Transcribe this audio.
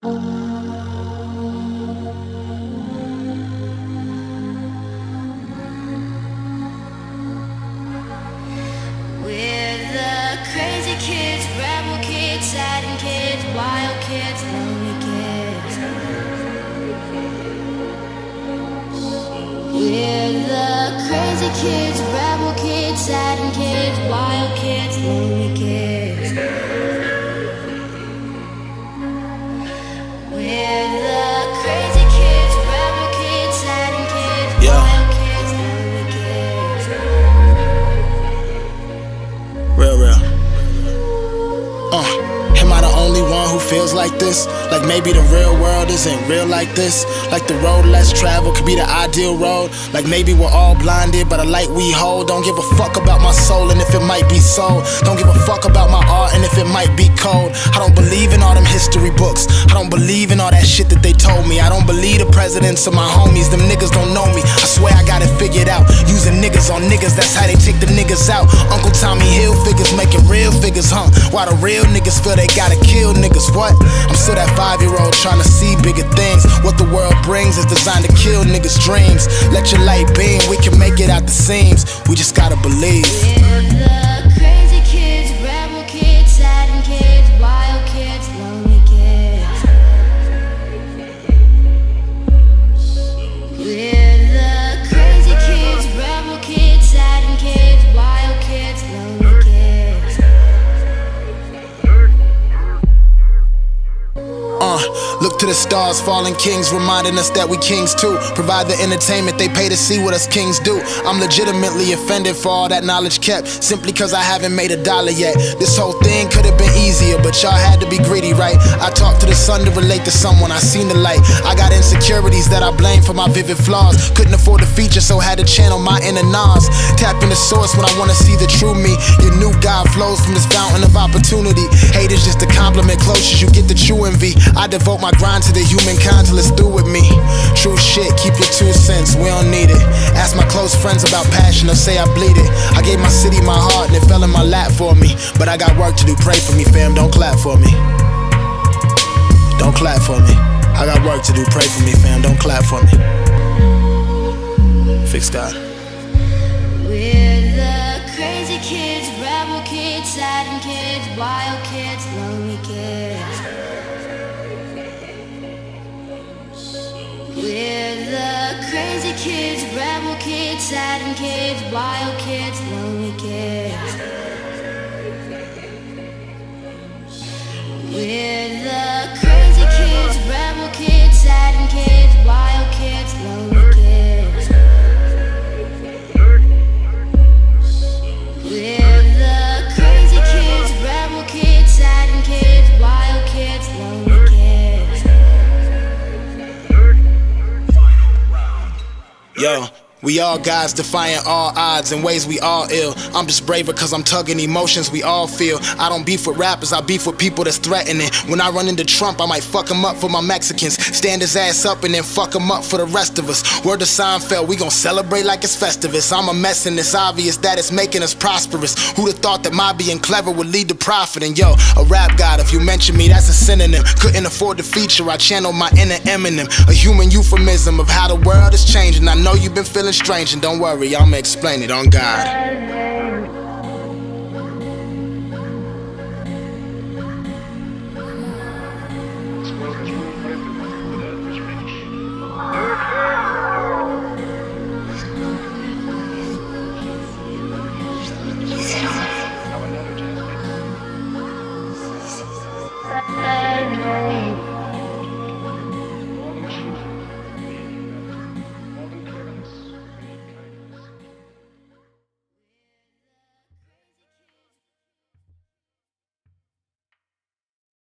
Crazy kids, rebel kids, sad kids, wild kids, lonely kids. We're the crazy kids, rebel kids, sad kids, wild kids, lonely kids. We're the crazy kids, rebel kids, sad kids, wild kids, lonely kids. Real. Am I the only one who feels like this? Like maybe the real world isn't real like this? Like the road less traveled could be the ideal road? Like maybe we're all blinded by the light we hold? Don't give a fuck about my soul and if it might be sold. Don't give a fuck about my art and if it might be cold. I don't believe in all them history books. I don't believe in all that shit that they told me. I don't believe the presidents of my homies. Them niggas don't know me. I swear I got it figured out. Using niggas on niggas, that's how they take the niggas out. Uncle Tommy Hill figures making real figures, huh? While the real niggas feel they gotta kill niggas, what? I'm still that 5-year-old trying to see bigger things. What the world brings is designed to kill niggas' dreams. Let your light beam, we can make it out the seams. We just gotta believe. We're the crazy kids, rebel kids, sad kids, wild kids, lonely kids. We're the crazy kids, rebel kids, sad kids, wild kids, lonely kids. Look to the stars, fallen kings, reminding us that we kings too. Provide the entertainment they pay to see what us kings do. I'm legitimately offended for all that knowledge kept, simply cause I haven't made $1 yet. This whole thing could have been easier, but y'all had to be greedy, right? I talked to the sun to relate to someone, I seen the light. I got insecurities that I blame for my vivid flaws. Couldn't afford the feature, so had to channel my inner Nas. Tap in the source when I wanna see the true me. Your new God flows from this fountain of opportunity. Hate is just a compliment, close as you get the true envy. I devote my grind to the humankind till it's through with me. True shit, keep your 2 cents, we don't need it. Ask my close friends about passion, they'll say I bleed it. I gave my city my heart and it fell in my lap for me. But I got work to do, pray for me fam, don't clap for me. Don't clap for me. I got work to do, pray for me fam, don't clap for me. Fix God. We're the crazy kids, rebel kids, sad kids, wild kids, lonely kids. We're the crazy kids, rebel kids, sad kids, wild kids, lonely kids. We're the crazy kids, rebel kids, sad kids, wild kids, lonely kids. We're the crazy kids, rebel kids, sad kids, wild kids, lonely kids. Yo, we all guys defying all odds in ways we all ill. I'm just braver cause I'm tugging emotions we all feel. I don't beef with rappers, I beef with people that's threatening. When I run into Trump, I might fuck him up for my Mexicans. Stand his ass up and then fuck him up for the rest of us. Word to Seinfeld, we gon' celebrate like it's Festivus. I'm a mess and it's obvious that it's making us prosperous. Who'da thought that my being clever would lead to profit? And yo, a rap god, if you mention me, that's a synonym. Couldn't afford the feature, I channeled my inner Eminem. A human euphemism of how the world is changing. I know you've been feeling strange, and don't worry, I'ma explain it on God. I know.